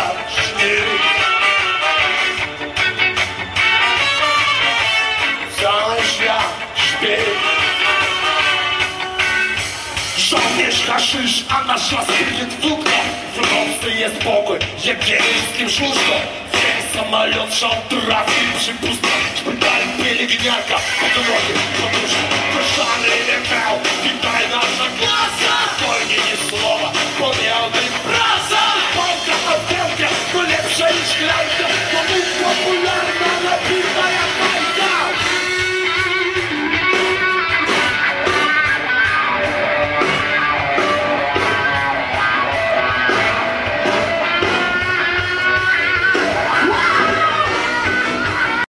śni. Cały świat śpi. Żołnierz haszysz, a nasz las kryje włókno. W nocy jest pokój, jebieńskim szluszką. Samolot trafi przy pustach. Szpital pielęgniarka, podróży, koszany nie miał. Witaj nasza klasa. Wolniej nie słowa, bo miałbym